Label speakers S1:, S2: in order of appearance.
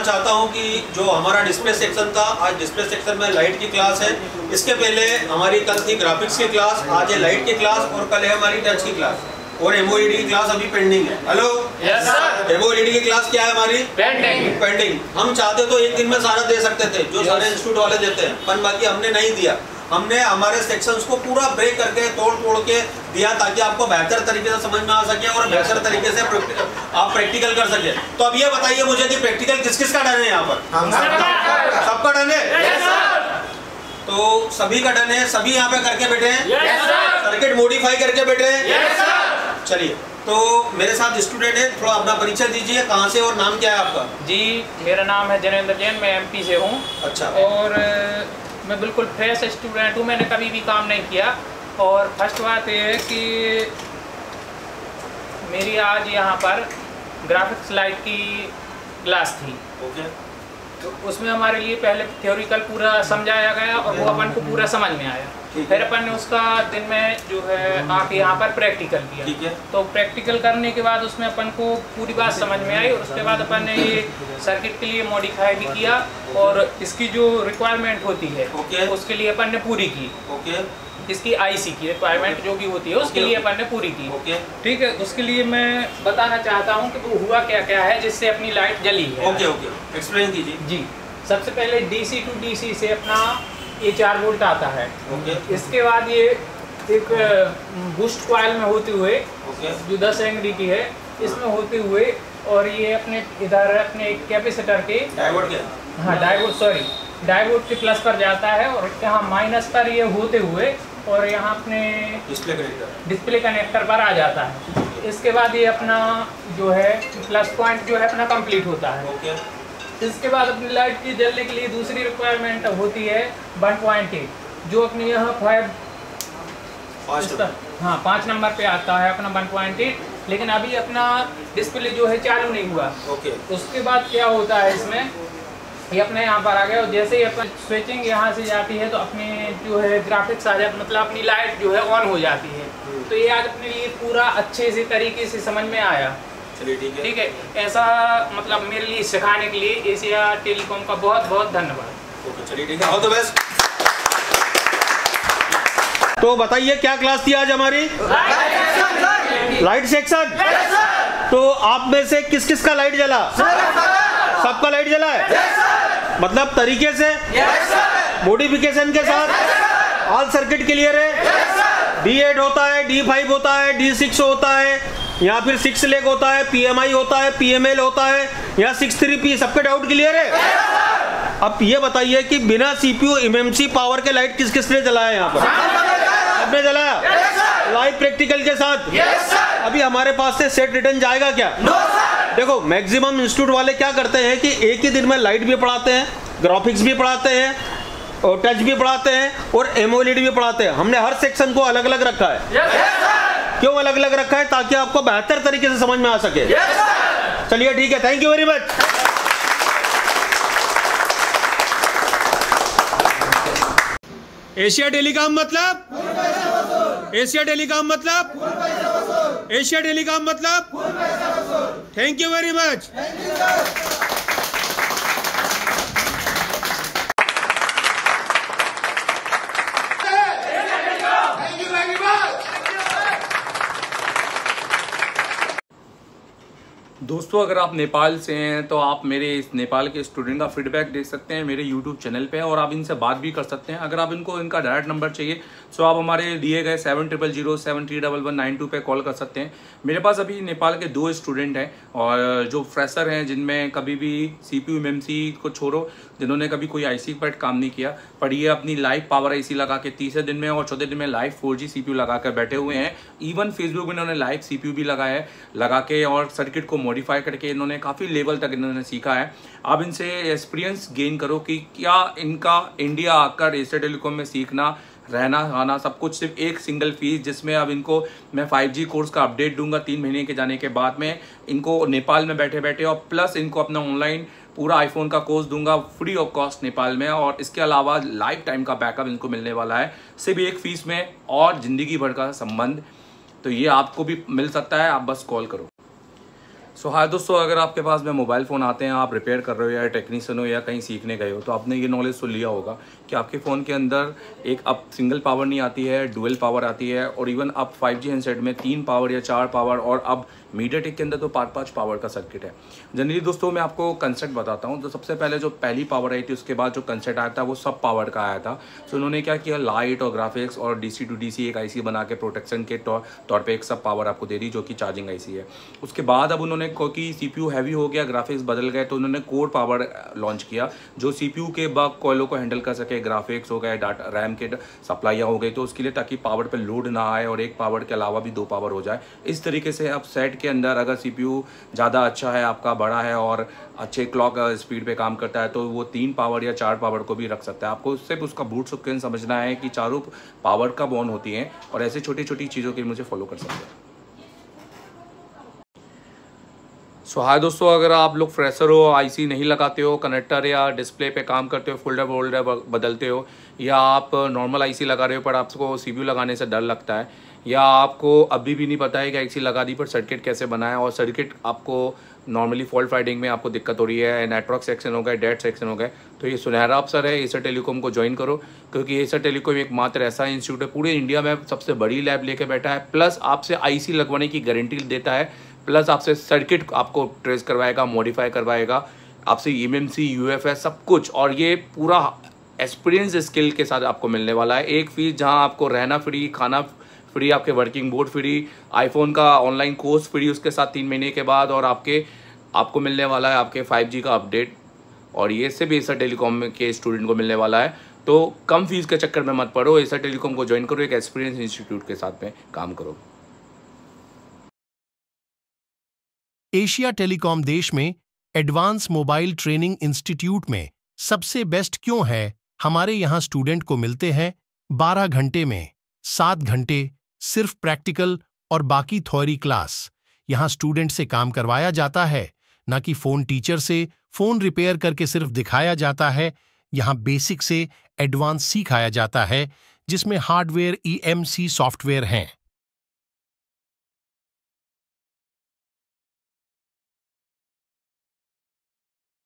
S1: चाहता हूं कि जो हमारा डिस्प्ले सेक्शन था, आज डिस्प्ले सेक्शन में लाइट की क्लास है। इसके पहले हमारी कल थी ग्राफिक्स की क्लास, आज है लाइट की क्लास और कल है हमारी टच की क्लास और एमओएलईडी की क्लास अभी पेंडिंग है। Hello
S2: yes sir.
S1: एमओएलईडी की क्लास क्या है हमारी? पेंडिंग। हम चाहते तो एक दिन में सारा दे सकते थे जो सारे इंस्टीट्यूट वाले देते हैं, पर बाकी हमने नहीं दिया। हमने हमारे सेक्शंस को पूरा ब्रेक करके तोड़ के दिया ताकि आपको बेहतर तरीके से समझ में आ सके और बेहतर तरीके से आप प्रैक्टिकल कर सके। तो अब ये बताइए मुझे कि प्रैक्टिकल किस किस का डन है यहाँ पर? सबका डन है? तो सभी का डन है, सभी यहाँ पे करके बैठे हैं, सर्किट मॉडिफाई करके बैठे हैं। चलिए, तो मेरे साथ स्टूडेंट है, थोड़ा अपना परिचय दीजिए, कहाँ से और नाम क्या है आपका?
S2: जी, मेरा नाम है जनेंद्र जैन, मैं एमपी से हूँ।
S1: अच्छा।
S2: और मैं बिल्कुल फ्रेश स्टूडेंट हूँ, मैंने कभी भी काम नहीं किया। और फर्स्ट बात यह है कि मेरी आज यहाँ पर ग्राफिक्स लाइट की क्लास थी।
S1: ओके।
S2: तो उसमें हमारे लिए पहले थ्योरिकल पूरा समझाया गया और वो अपन को पूरा समझ में आया। फिर अपन ने उसका दिन में जो है आके यहाँ पर प्रैक्टिकल किया।
S1: ठीक है।
S2: तो प्रैक्टिकल करने के बाद उसमें अपन को पूरी बात समझ में आई और उसके बाद अपन ने ये सर्किट के लिए मॉडिफाई भी किया और इसकी जो रिक्वायरमेंट होती है उसके लिए अपन ने पूरी की। इसकी आईसी की रिक्वायरमेंट जो भी होती है उसके लिए अपन ने पूरी की। ठीक है, उसके लिए मैं बताना चाहता हूँ कि वो हुआ क्या क्या है जिससे अपनी लाइट जली है।
S1: ओके, एक्सप्लेन कीजिए।
S2: जी, सबसे पहले डीसी टू डीसी से अपना ये 4 वोल्ट आता है। इसके बाद ये एक बूस्ट कॉइल में होते हुए जो 10 हेनरी की है इसमें होते हुए और ये अपने इधर अपने कैपेसिटर के डायोड के प्लस पर जाता है और यहाँ माइनस पर ये होते हुए और यहाँ अपने डिस्प्ले कनेक्टर पर आ जाता है। इसके बाद ये अपना जो है प्लस पॉइंट जो है अपना कंप्लीट होता है। इसके बाद अपनी लाइट की जलने के लिए दूसरी रिक्वायरमेंट होती है 1.8 जो अपने यहाँ 5 नंबर पे आता है अपना 1.8, लेकिन अभी अपना डिस्प्ले जो है चालू नहीं हुआ। उसके बाद क्या होता है इसमें ये अपने यहाँ पर आ गया और जैसे ही अपन स्विचिंग यहाँ से जाती है तो अपने जो है ग्राफिक्स आ जाता, मतलब अपनी लाइट जो है ऑन हो जाती है। तो ये आज अपने लिए पूरा अच्छे से तरीके से समझ में आया।
S1: चलिए, ठीक है।
S2: ऐसा मतलब मेरे लिए सिखाने के लिए एशिया टेलीकॉम का बहुत बहुत धन्यवाद।
S1: ओके, चलिए, ठीक है। All the best. तो बताइए क्या क्लास थी आज हमारी? Light section. तो आप में से किस किस का लाइट जला? सबका लाइट जला है? मतलब तरीके से मॉडिफिकेशन के साथ ऑल सर्किट क्लियर है? D8 होता है, D5 होता है, D6 होता है या फिर 6 लेग होता है, PMI होता है, PML होता है या 6-3P, सबके डाउट क्लियर है? अब ये बताइए कि बिना CPU MMC पावर के लाइट किस किस ने जलाया यहाँ पर? सबने जलाया? लाइव प्रैक्टिकल के साथ। अभी हमारे पास से सेट रिटर्न जाएगा क्या? देखो, मैक्सिमम इंस्टीट्यूट वाले क्या करते हैं कि एक ही दिन में लाइट भी पढ़ाते हैं, ग्राफिक्स भी पढ़ाते हैं और टच भी पढ़ाते हैं और एमओएलईडी भी पढ़ाते हैं। हमने हर सेक्शन को अलग अलग रखा है। क्यों अलग अलग रखा है? ताकि आपको बेहतर तरीके से समझ में आ सके। चलिए, ठीक है, thank you very much. Asia telecom मतलब? एशिया टेलीकॉम मतलब? एशिया टेलीकॉम मतलब? Thank you very much.
S3: दोस्तों, अगर आप नेपाल से हैं तो आप मेरे इस नेपाल के स्टूडेंट का फीडबैक देख सकते हैं मेरे यूट्यूब चैनल पे और आप इनसे बात भी कर सकते हैं। अगर आप इनका डायरेक्ट नंबर चाहिए तो आप हमारे दिए गए 7000731192 पे कॉल कर सकते हैं। मेरे पास अभी नेपाल के 2 स्टूडेंट हैं और जो फ्रेशर हैं, जिनमें कभी भी CPU MMC को छोड़ो, जिन्होंने कभी कोई IC पर काम नहीं किया, पर ये अपनी लाइव पावर IC लगा के तीसरे दिन में और चौथे दिन में लाइव 4G CPU लगा कर बैठे हुए हैं। इवन फेसबुक में इन्होंने लाइव CPU भी लगाया है, लगा के और सर्किट को मॉडिफाई करके इन्होंने काफ़ी लेवल तक इन्होंने सीखा है। आप इनसे एक्सपीरियंस गेन करो कि क्या इनका इंडिया आकर एशिया टेलीकॉम में सीखना, रहना खाना सब कुछ सिर्फ एक सिंगल फीस, जिसमें अब इनको मैं 5G कोर्स का अपडेट दूंगा 3 महीने के जाने के बाद में, इनको नेपाल में बैठे बैठे और प्लस इनको अपना ऑनलाइन पूरा आईफोन का कोर्स दूंगा फ्री ऑफ कॉस्ट नेपाल में। और इसके अलावा लाइफ टाइम का बैकअप इनको मिलने वाला है सिर्फ एक फीस में और ज़िंदगी भर का संबंध। तो ये आपको भी मिल सकता है, आप बस कॉल करो। सो हाय दोस्तों, अगर आपके पास में मोबाइल फ़ोन आते हैं, आप रिपेयर कर रहे हो या टेक्नीशियन हो या कहीं सीखने गए हो, तो आपने ये नॉलेज सुन लिया होगा कि आपके फ़ोन के अंदर एक अब सिंगल पावर नहीं आती है, डुअल पावर आती है, और इवन अब 5G हैंडसेट में 3 पावर या 4 पावर, और अब मीडियाटेक के अंदर तो 5-5 पावर का सर्किट है। जनरली दोस्तों मैं आपको कंसेप्ट बताता हूँ। तो सबसे पहले जो पहली पावर आई थी, उसके बाद जो कंसेप्ट आया था वो सब पावर का आया था। सो उन्होंने क्या किया, लाइट और ग्राफिक्स और DC to DC एक IC बना के प्रोटेक्शन के तौर पे एक सब पावर आपको दे दी, जो कि चार्जिंग IC है। उसके बाद अब उन्होंने, क्योंकि CPU हैवी हो गया, ग्राफिक्स बदल गए, तो उन्होंने कोर पावर लॉन्च किया जो CPU के बग कॉलों को हैंडल कर सके। ग्राफिक्स हो गए, डाटा रैम के सप्लाइयाँ हो गई, तो उसके लिए ताकि पावर पर लोड ना आए और एक पावर के अलावा भी 2 पावर हो जाए। इस तरीके से अब सेट के अंदर अगर CPU ज़्यादा अच्छा है, आपका बड़ा है और अच्छे क्लॉक स्पीड पे काम करता है, तो वो 3 पावर या 4 पावर को भी रख सकता है। आपको सिर्फ उसका बूट स्क्रीन समझना है कि चारों पावर कब ऑन होती हैं, और ऐसे छोटी छोटी चीज़ों के मुझे फॉलो कर सकते हैं। सो हाय दोस्तों, अगर आप लोग फ्रेशर हो, IC नहीं लगाते हो, कनेक्टर या डिस्प्ले पे काम करते हो, फोल्डर बदलते हो, या आप नॉर्मल IC लगा रहे हो पर आपको CPU लगाने से डर लगता है, या आपको अभी भी नहीं पता है कि IC लगा दी पर सर्किट कैसे बनाएं, और सर्किट आपको नॉर्मली फॉल्ट फाइंडिंग में आपको दिक्कत हो रही है, नेटवर्क सेक्शन हो गए, डेट सेक्शन हो गए, तो ये सुनहरा अवसर है एसर टेलीकॉम को ज्वाइन करो। क्योंकि एसर टेलीकॉम एक मात्र ऐसा इंस्टीट्यूट है पूरे इंडिया में सबसे बड़ी लैब लेके बैठा है, प्लस आपसे IC लगवाने की गारंटी देता है, प्लस आपसे सर्किट आपको ट्रेस करवाएगा, मॉडिफाई करवाएगा, आपसे EMMC UFS सब कुछ, और ये पूरा एक्सपीरियंस स्किल के साथ आपको मिलने वाला है। एक फीस जहां आपको रहना फ्री, खाना फ्री, आपके वर्किंग बोर्ड फ्री, आईफोन का ऑनलाइन कोर्स फ्री उसके साथ 3 महीने के बाद, और आपको मिलने वाला है आपके 5G का अपडेट, और ये से भी एसर टेलीकॉम के स्टूडेंट को मिलने वाला है। तो कम फीस के चक्कर में मत पड़ो, एसर टेलीकॉम को ज्वाइन करो, एक एक्सपीरियंस इंस्टीट्यूट के साथ में काम करो।
S4: एशिया टेलीकॉम देश में एडवांस मोबाइल ट्रेनिंग इंस्टीट्यूट में सबसे बेस्ट क्यों है? हमारे यहाँ स्टूडेंट को मिलते हैं 12 घंटे में 7 घंटे सिर्फ प्रैक्टिकल और बाकी थ्योरी क्लास। यहाँ स्टूडेंट से काम करवाया जाता है, ना कि फोन टीचर से फोन रिपेयर करके सिर्फ दिखाया जाता है। यहाँ बेसिक से एडवांस सिखाया जाता है, जिसमें हार्डवेयर EMC सॉफ्टवेयर हैं।